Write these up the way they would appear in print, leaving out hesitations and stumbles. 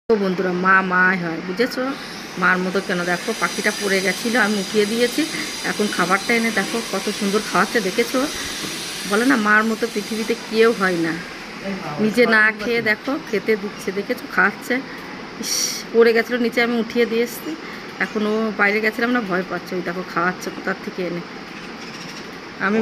তো বন্ধুরা মা মাই হয়, বুঝেছো? মার মতো কেন? দেখো পাখিটা পড়ে গেছিলো, আমি উঠিয়ে দিয়েছি। এখন খাবারটা এনে দেখো কত সুন্দর খাওয়াচ্ছে, দেখেছো? বলে না মার মতো পৃথিবীতে কেউ হয় না। নিজে না খেয়ে দেখো খেতে দিচ্ছে, দেখেছো? খাওয়াচ্ছে। ইস, পড়ে গেছিলো নিচে, আমি উঠিয়ে দিয়ে এসছি। এখন ও বাইরে গেছিলাম না, ভয় পাচ্ছে। ওই দেখো খাওয়াচ্ছে কোথার থেকে এনে। আমি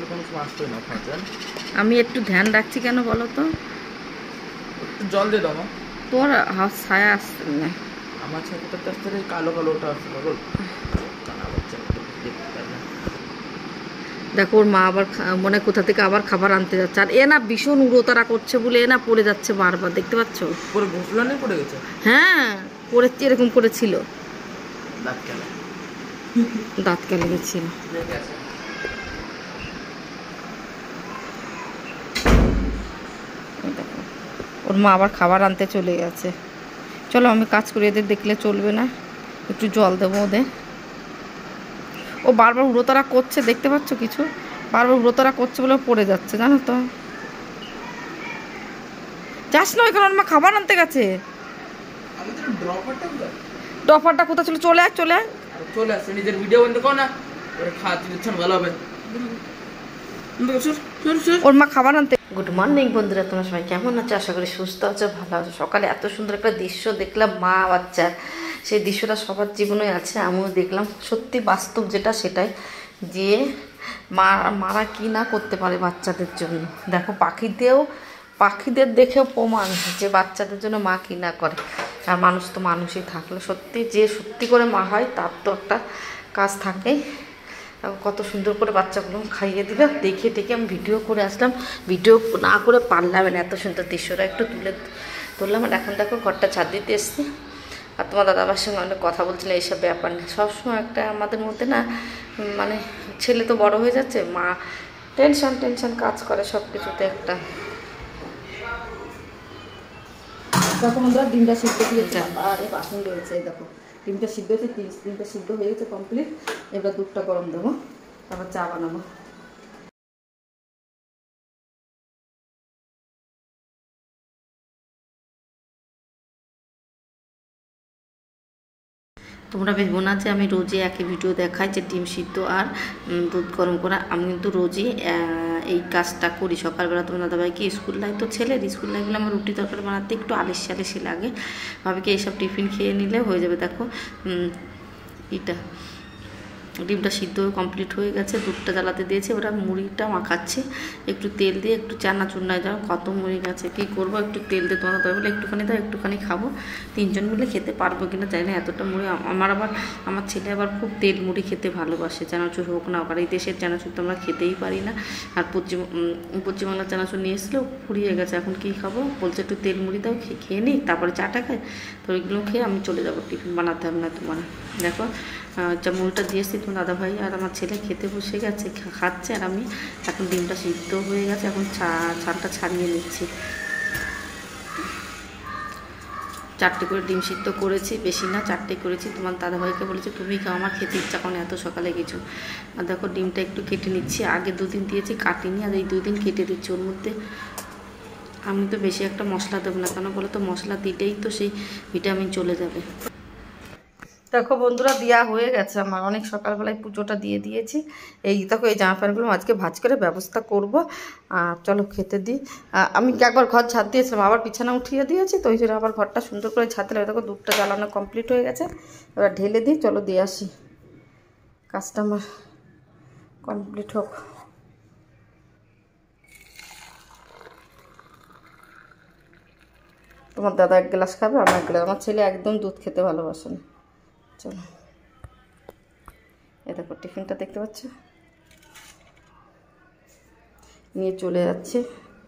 আমি একটু ধ্যান রাখছি, কেন বলো তো? জল দিয়ে দাও। তোর ছায়া আসছে না, আমার ছায়াটা তার কালো কালোটা আসছে। দেখো ওর মা আবার মনে কোথা থেকে আবার খাবার আনতে যাচ্ছে। আর এ না ভীষণ উড়োতারা করছে বলে এ না পড়ে যাচ্ছে বারবার, দেখতে পাচ্ছ? পরে ঘুষলা নেই, পড়ে গেছে। হ্যাঁ পড়েছে, এরকম করেছিল, দাঁত কেলে গেছিল। দেখো ওর মা আবার খাবার আনতে চলে গেছে। চলো আমি কাজ করি, এদের দেখলে চলবে না, একটু জল দেবো ওদের। ও বারবার উড়োতারা করছে, দেখতে পাচ্ছ কিছু? বারবার উড়োতারা করছে বলে পড়ে যাচ্ছে, জানো তো? যাস না ওইখানে, ওর মা খাবার আনতে গেছে। ড্রপারটা কোথা ছিল? চলে আয়, চলে আয়, চলে আসছে। নিজের ভিডিও বন্ধ করো না, খাওয়াতে দিচ্ছেন, ভালো হবে। ওর মা খাবার আনতে। গুড মর্নিং বন্ধুরা, তোমরা সবাই কেমন আছো? আশা করি সুস্থ আছো, ভালো আছো। সকালে এত সুন্দর একটা দৃশ্য দেখলাম, মা বাচ্চার। সেই দৃশ্যটা সবার জীবনে আছে, আমিও দেখলাম। সত্যি বাস্তব যেটা সেটাই, যে মারা কি না করতে পারে বাচ্চাদের জন্য। দেখো পাখিদের দেখেও প্রমাণ যে বাচ্চাদের জন্য মা কি না করে। আর মানুষ তো মানুষই থাকলে, সত্যি যে সত্যি করে মা হয় তার তো একটা কাজ থাকেই। কত সুন্দর করে বাচ্চাগুলো খাইয়ে দিল, দেখে টেকে আমি ভিডিও করে আসলাম। ভিডিও না করে পারলাম না, এত সুন্দর দৃশ্যটা একটু তুলে ধরলাম। আর এখন দেখো ঘরটা ছাদ দিতে এসছি। আর তোমার দাদাবার সঙ্গে অনেক কথা বলছিলাম এইসব ব্যাপার নিয়ে। সবসময় একটা আমাদের মধ্যে না, মানে ছেলে তো বড় হয়ে যাচ্ছে, মা টেনশন কাজ করে সব কিছুতে একটা। দেখো বন্ধুরা ডিমটা সিদ্ধ দিয়েছে, আর এই বাসন রয়েছে, দেখো ডিমটা সিদ্ধ হয়েছে, ডিমটা সিদ্ধ হয়ে গেছে কমপ্লিট। এবার দুধটা গরম দেবো, তারপর চা বানাবো। তোমরা ভেবো না যে আমি রোজই একই ভিডিও দেখাই যে ডিম সিদ্ধ আর দুধ গরম করা। আমি কিন্তু রোজই এই কাজটা করি সকালবেলা। তোমার দাদাভাইকে স্কুল লাই, তো ছেলের স্কুল লাই বলে আমার রুটি তরকারি বানাতে একটু আলিসি লাগে। ভাবি কি এইসব টিফিন খেয়ে নিলে হয়ে যাবে। দেখো এটা ডিমটা সিদ্ধ কমপ্লিট হয়ে গেছে, দুধটা জ্বালাতে দিয়েছি। ওরা মুড়িটা মাখাচ্ছে একটু তেল দিয়ে, একটু চানাচুর নাই, যেন কত মুড়ি গেছে, কী করবো, একটু তেল দিয়ে তোমার দাদা বলে একটুখানি দাও, একটুখানি খাবো। তিনজন মিলে খেতে পারবো কিনা জানি না, এতটা মুড়ি। আমার ছেলে আবার খুব তেল মুড়ি খেতে ভালোবাসে, চানাচুর হোক না হোক। আর এই দেশের চানাচুর তো আমরা খেতেই পারি না। আর পশ্চিমবাংলার চানাচুর নিয়ে এসলেও ফুরিয়ে গেছে, এখন কী খাবো? বলছে একটু তেল মুড়ি দাও, খেয়ে নিই, তারপরে চাটা খাই। তো ওইগুলো খেয়ে আমি চলে যাবো, টিফিন বানাতে হবে না তোমার। দেখো চামচটা দিয়েছি, তোমার দাদাভাই আর আমার ছেলে খেতে বসে গেছে, খাচ্ছে। আর আমি এখন ডিমটা সিদ্ধ হয়ে গেছে, এখন ছালটা ছাড়িয়ে নিচ্ছি। 4টে করে ডিম সিদ্ধ করেছি, বেশি না 4টে করেছি। তোমার দাদাভাইকে বলেছি তুমি খাও, আমার খেতে ইচ্ছা করে এত সকালে কিছু। আর দেখো ডিমটা একটু কেটে নিচ্ছি, আগে 2 দিন দিয়েছি কাটিনি, আর এই 2 দিন কেটে দিচ্ছি। ওর মধ্যে আমি তো বেশি একটা মশলা দেবো না, কেন বলো তো? মশলা দিলেই তো সেই ভিটামিন চলে যাবে। দেখো বন্ধুরা দেওয়া হয়ে গেছে আমার, অনেক সকালবেলায় পুজোটা দিয়ে দিয়েছি। এই দেখো এই জামা প্যান্টগুলো আজকে ভাঁজ করে ব্যবস্থা করব। আর চলো খেতে দিই। আমি একবার ঘর ঝাড় দিয়েছিলাম, আবার বিছানা উঠিয়ে দিয়েছি, তো ওই জন্য আবার ঘরটা সুন্দর করে ঝাড়তে লাগে। দেখো দুধটা জ্বালানো কমপ্লিট হয়ে গেছে, এবার ঢেলে দিই। চলো দিয়ে আসি, কাজটা আমার কমপ্লিট হোক। তোমার দাদা 1 গ্লাস খাবে, আমার 1 গ্লাস। আমার ছেলে একদম দুধ খেতে ভালোবাসে না। চলো এ দেখো টিফিনটা দেখতে পাচ্ছ, নিয়ে চলে যাচ্ছে।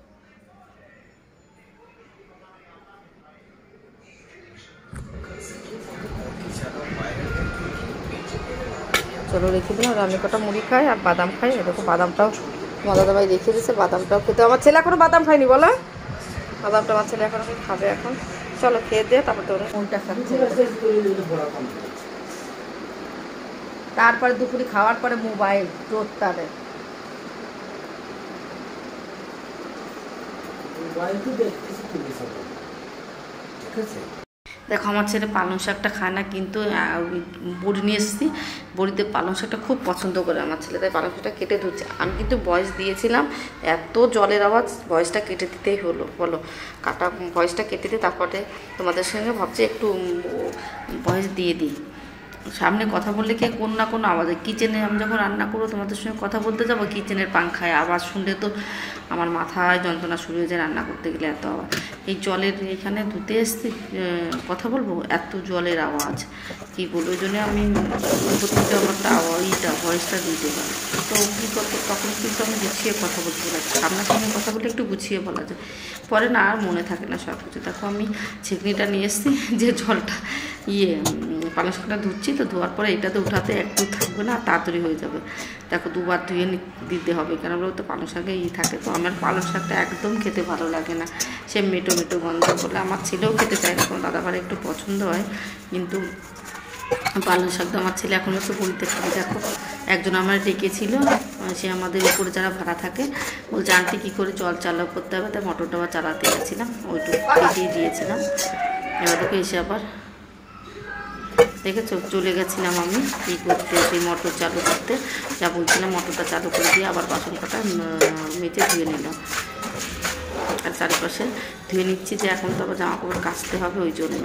চলো রেখে দিলাম। আর আমি কটা মুড়ি খাই আর বাদাম খাই। দেখো বাদামটাও তোমার দাদাভাই রেখে দিয়েছে, বাদামটাও খেতে। আমার ছেলে এখনো বাদাম খায়নি, বলো? বাদামটা আমার ছেলে এখন খাবে। এখন চলো খেয়ে দিয়ে তারপর তো কোনটা খাচ্ছে। তারপরে দুপুরে খাওয়ার পরে মোবাইল টোটালে। ঠিক আছে। দেখো আমার ছেলে পালং শাকটা খায় না, কিন্তু বড়ি নিয়ে এসেছি, বড়িতে পালং শাকটা খুব পছন্দ করে আমার ছেলে, তাই পালং শাকটা কেটে ধুচ্ছে। আমি কিন্তু ভয়েস দিয়েছিলাম, এত জলের আওয়াজ, ভয়েসটা কেটে দিতেই হলো। বলো কাটা ভয়েসটা কেটে দিয়ে তারপরে তোমাদের সঙ্গে ভাবছি একটু ভয়েস দিয়ে দিই। সামনে কথা বললে কি কোন না কোনো আওয়াজ, কিচেনে আমি যখন রান্না করবো তোমাদের সঙ্গে কথা বলতে যাবো, কিচেনের পাংখায় আওয়াজ শুনলে তো আমার মাথায় যন্ত্রণা শুরু হয়ে যায় রান্না করতে গেলে, এত আওয়াজ। এই জলের এখানে ধুতে এসছি, কথা বলবো, এত জলের আওয়াজ কী বলবো, ওই জন্য আমি প্রত্যেকটা আমারটা আওয়াজটা ভয়েসটা দিতে পারি। তো কী করবো, তখন কিন্তু আমি গুছিয়ে কথা বলতে লাগে, সামনাসামনি কথা বললে একটু গুছিয়ে বলা যায়, পরে না আর মনে থাকে না সব কিছু। দেখো আমি ছেঁকনিটা নিয়ে এসেছি, যে জলটা পালং শাকটা ধুচ্ছি, তো ধোয়ার পরে এটাতে উঠাতে একটু থাকবে না, তাড়াতাড়ি হয়ে যাবে। দেখো দুবার ধুয়ে দিতে হবে, কেন বলো তো পালং শাকে থাকে। তো আমার পালং শাকটা একদম খেতে ভালো লাগে না, সে মেটো মেটো গন্ধ করলে। আমার ছেলেও খেতে চায় না, কোনো দাদাভাই একটু পছন্দ হয়, কিন্তু পালং শাকটা আমার ছেলে এখন তো বলতে পারে। দেখো একজন আমার ডেকেছিল, সে আমাদের উপরে যারা ভাড়া থাকে, বলছে আন্টি কী করে জল চালু করতে হবে, তাই মোটরটা আবার চালাতে গেছিলাম, ওইটুকু দিয়ে দিয়েছিলাম। এবার দেখো এসে আবার দেখেছো চলে গেছিলাম আমি কী করতে, সেই মোটর চালু করতে, যা বলছিলাম মোটরটা চালু করে দিয়ে আবার বাসন কটা মেজে ধুয়ে নিলাম, আর চারিপাশে ধুয়ে নিচ্ছি, যে এখন তো আবার জামা কাপড় কাচতে হবে, ওই জন্য।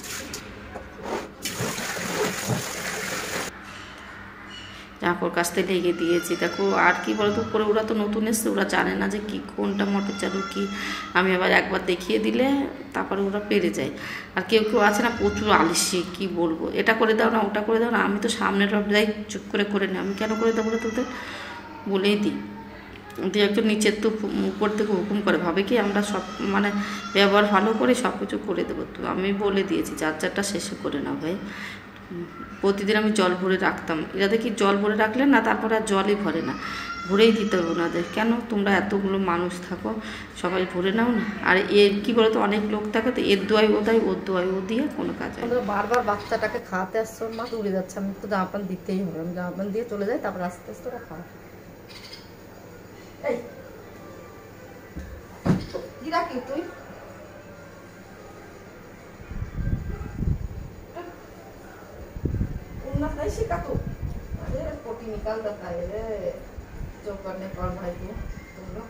জামা কাপড় কাচতে লেগে দিয়েছি। দেখো আর কি বলতো, উপরে ওরা তো নতুন এসছে, ওরা জানে না যে কি কোনটা মোটর চালু কি, আমি আবার একবার দেখিয়ে দিলে তারপরে ওরা পেরে যায়। আর কেউ কেউ আছে না প্রচুর আলসি, কি বলবো, এটা করে দাও না ওটা করে দাও না, আমি তো সামনের যাই চুপ করে নিই, আমি কেন করে দেবো বলে তোদের বলেই দিই। দিয়ে একজন নিচের তো উপর থেকে হুকুম করে, ভাবে কি আমরা সব মানে ব্যবহার ভালো করে সব কিছু করে দেবো। তো আমি বলে দিয়েছি যার যারটা শেষে করে না ভাই। প্রতিদিন আমি জল ভরে রাখতাম, এরা দেখি জল ভরে রাখলে না তারপরে আর জলই ভরে না, ভরেই দিতে হবে ওনাদের। কেন তোমরা এতগুলো মানুষ থাকো, সবাই ভরে নাও না। আর এর কী বলতো, অনেক লোক থাকে তো, এর দোয়াই ও দেয়, ওর দোয়াই ও দিয়ে কোনো কাজ হয়। বারবার বাচ্চাটাকে খাওয়াতে আসছে, ওর মা উড়ে যাচ্ছে, আমি তো জামা প্যান্ট দিতেই হবে, আমি জামা প্যান্ট দিয়ে চলে যাই, তারপর আস্তে আস্তে ওরা খাওয়া। এই কি রাখি তুই, शिका तू अरे पोटी निकाल देता है रे जो करने पर भाई तुम लोग।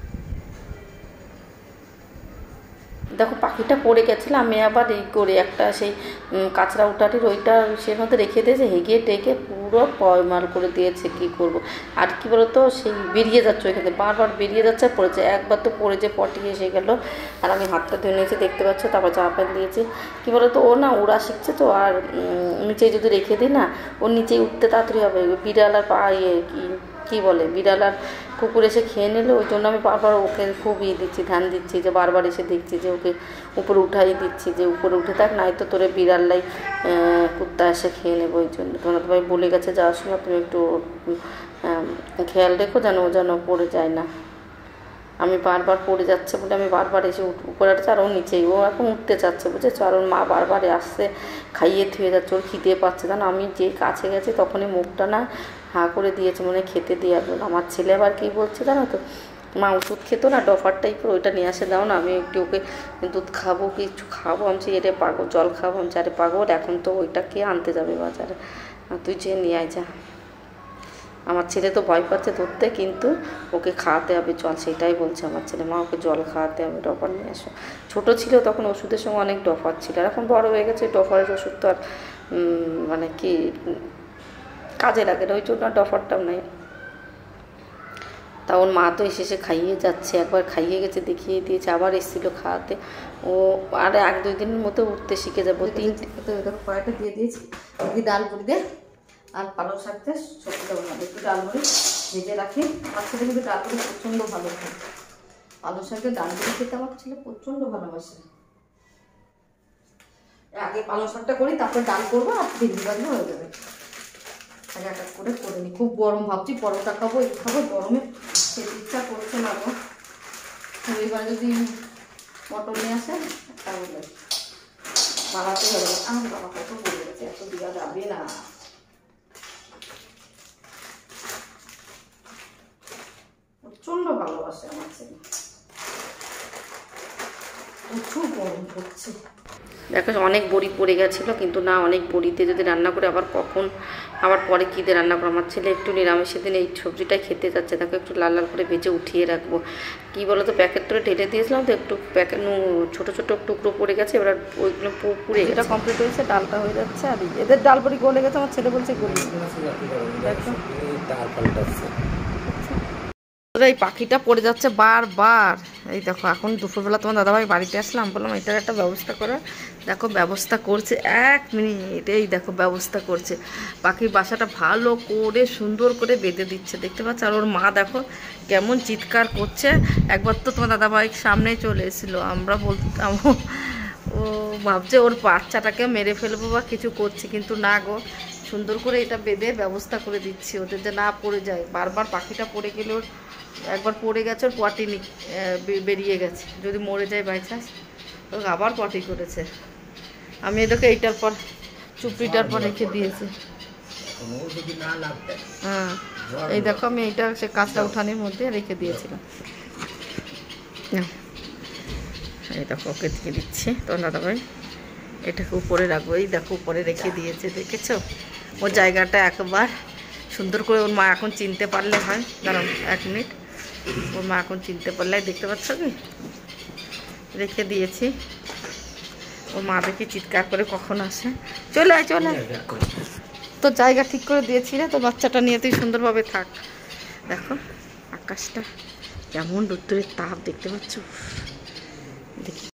দেখো পাখিটা পড়ে গেছিলো, আমি আবার এই করে একটা সেই কাঁচরা উঠাটির ওইটা সে মধ্যে রেখে দিয়েছে, হেগিয়ে টেকে পুরো পয়মাল করে দিয়েছে। কি করব, আর কি বলতো সেই বেরিয়ে যাচ্ছে ওইখানে, বারবার বেরিয়ে যাচ্ছে, পড়েছে, একবার তো পড়ে যে পটি এসে গেল, আর আমি হাতটা ধুয়ে নিয়েছি দেখতে পাচ্ছ, তারপর জামা প্যান্ট দিয়েছি। কী বলতো ও না ওরা শিখছে তো, আর নিচে যদি রেখে দিই না, ওর নিচেই উঠতে তাড়াতাড়ি হবে। বিড়াল আর কী বলে, বিড়াল আর কুকুর এসে খেয়ে নিলে, ওই জন্য আমি বারবার ওকে খুব দিচ্ছি, ধ্যান দিচ্ছি, যে বারবার এসে দেখছি যে ওকে উপরে উঠাই দিচ্ছি, যে উপরে উঠে থাক, নাই তো তোরে বিড়াললাই কুত্তা এসে খেয়ে নেবো। ওই জন্য তোমার ভাই বলে গেছে যাওয়ার সময় তুমি একটু খেয়াল রেখো যেন ও যেন পড়ে যায় না। আমি বারবার পড়ে যাচ্ছে বলে আমি বারবার এসে উপরে আসছে, আর ও নিচেই, ও এখন উঠতে চাচ্ছে বুঝেছো, আর ওর মা বারবার আসছে, খাইয়ে থুয়ে যাচ্ছে, ওর খিদে পাচ্ছে জানো। আমি যেই কাছে গেছি তখনই মুখটা না হাঁ করে দিয়েছে, মানে খেতে দেওয়ার জন্য। আমার ছেলে আবার কী বলছে জানো তো, মা ওষুধ খেত না ডফার টাইপের, ওইটা নিয়ে আসে দাও না, আমি একটু ওকে দুধ খাবো কিছু খাবো। আমি এরে পাগল, জল খাবো, আমি আরে পাগল, এখন তো ওইটা কে আনতে যাবে বাজারে, তুই যে নিয়ে আয় যা। আমার ছেলে তো ভয় পাচ্ছে ধরতে, কিন্তু ওকে খাওয়াতে হবে জল, সেটাই বলছে আমার ছেলে, মা ওকে জল খাওয়াতে হবে, ডফার নিয়ে আসো। ছোটো ছিল তখন ওষুধের সঙ্গে অনেক ডফার ছিল, আর এখন বড় হয়ে গেছে, ডফারের ওষুধ তো আর মানে কি কাজে লাগে না, ওই জন্য ডফারটাও নেই। তা ওর মা তো এসে খাইয়ে যাচ্ছে, একবার খাইয়ে গেছে, দেখিয়ে দিয়েছে, আবার এসেছিলো খাওয়াতে। ও আর 1-2 দিনের মতো উঠতে শিখে যাবো। 3 দেখো কয়েকটা দিয়ে দিয়েছি, ডাল বুড়ি দিয়ে আর পালং শাকটা সবজিটা বানাবো, একটু ডাল মুড়ি ভেজে রাখি। আমার ছেলে কিন্তু ডাল মুড়ি প্রচণ্ড ভালো খায়, পালং শাকের ডাল মুড়ি খেতে আমার ছেলে প্রচণ্ড ভালোবাসে। আগে পালং শাকটা করি, তারপর ডাল করবো, আর ভেজে রাখবো, হয়ে যাবে। আগে এক করে নিই। খুব গরম, ভাবছি পরোটা খাবো, এই খাবো, গরমে খেতে ইচ্ছা করছে না গো। রবিবার যদি মটন নিয়ে আসে তাহলে বানাতে হবে। আমার বাবা কত পড়ে গেছে, এত দেওয়া যাবে না। প্রচন্ড ভালোবাসে আমার ছেলে, প্রচুর গরম পড়ছে। দেখো অনেক বড়ি পড়ে গেছিলো, কিন্তু না, অনেক বড়িতে যদি রান্না করে আবার পরে কী দিয়ে রান্না করো। আমার ছেলে একটু নিরামিষের দিন এই সবজিটাই খেতে যাচ্ছে, তাকে একটু লাল লাল করে ভেজে উঠিয়ে রাখবো। কী বলো তো, প্যাকেট করে ঢেলে দিয়েছিলাম তো, একটু প্যাকেট ছোটো ছোটো টুকরো পড়ে গেছে, এবার ওইগুলো পুড়ে এটা কমপ্লিট হয়েছে, ডালটা হয়ে যাচ্ছে। আর এদের ডাল বড়ি গলে গেছে, আমার ছেলে বলছে গলি। এই পাখিটা পড়ে যাচ্ছে বারবার। এই দেখো এখন দুপুরবেলা তোমার দাদাভাই বাড়িতে আসলাম, বললাম এটার একটা ব্যবস্থা করো। দেখো ব্যবস্থা করছে, 1 মিনিট। এই দেখো ব্যবস্থা করছে, পাখির বাসাটা ভালো করে সুন্দর করে বেঁধে দিচ্ছে, দেখতে পাচ্ছ। আর ওর মা দেখো কেমন চিৎকার করছে। একবার তো তোমার দাদাভাই সামনে চলে এসেছিলো, আমরা বলতাম ও ভাবছে ওর বাচ্চাটাকে মেরে ফেলবো বা কিছু করছে, কিন্তু না গো, সুন্দর করে এটা বেঁধে ব্যবস্থা করে দিচ্ছি ওদের যে না পড়ে যায়। বারবার পাখিটা পড়ে গেলে ওর একবার পড়ে গেছে, ওর পটি বেরিয়ে গেছে, যদি মরে যায় বাই চান্স, ওকে আবার পটি করেছে। আমি এদেরকে এইটার পর চুপড়িটার পর রেখে দিয়েছি। হ্যাঁ এই দেখো আমি এইটা সে কাঁচা উঠানের মধ্যে রেখে দিয়েছিলাম। এই দেখো ওকে দিয়ে দিচ্ছি, তোমার দাদাভাই এটাকে উপরে রাখবো। এই দেখো উপরে রেখে দিয়েছে, দেখেছো? ওর জায়গাটা একবার সুন্দর করে ওর মা এখন চিনতে পারলে হয়। দাঁড়াও 1 মিনিট, ওর মা এখন চিনতে পারলে, দেখতে পাচ্ছ কি রেখে দিয়েছি। ওর মা দেখে চিৎকার করে কখন আসে, চলে আয় চলে আয়। তো জায়গা ঠিক করে দিয়েছি রে, তো বাচ্চাটা নিয়ে তুই সুন্দরভাবে থাক। দেখো আকাশটা কেমন রোদ্দুরের তাপ, দেখতে পাচ্ছ? দেখি